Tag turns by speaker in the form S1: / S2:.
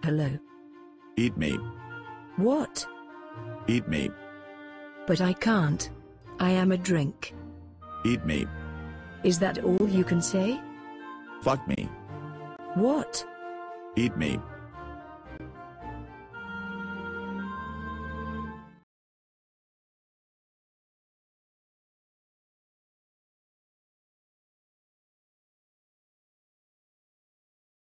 S1: hello.
S2: Eat me.
S1: What?
S2: Eat me.
S1: But I can't. I am a drink.
S2: Eat me.
S1: Is that all you can say?
S2: Fuck me.
S1: What?
S2: Eat me.